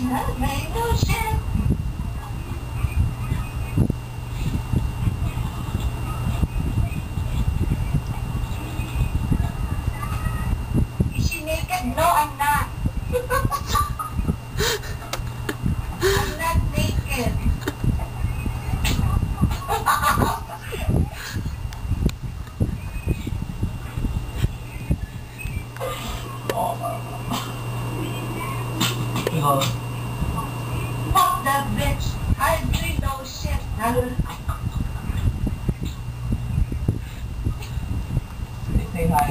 Mango shit. Is she naked? No, I'm not. I'm not naked. Fuck that bitch. I agree no shit. Say hi.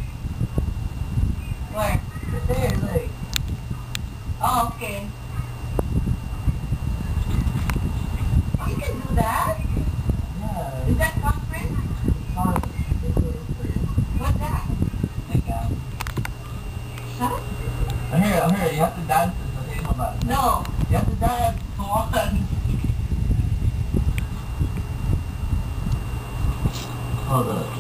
Where? Right there, like. Oh, okay. Oh, you can do that? Yeah. Is that conference? What's that? Stickam. Huh? I'm here. You have to dance this, okay? Hold on. No. You have to dance. Come on. Hold on.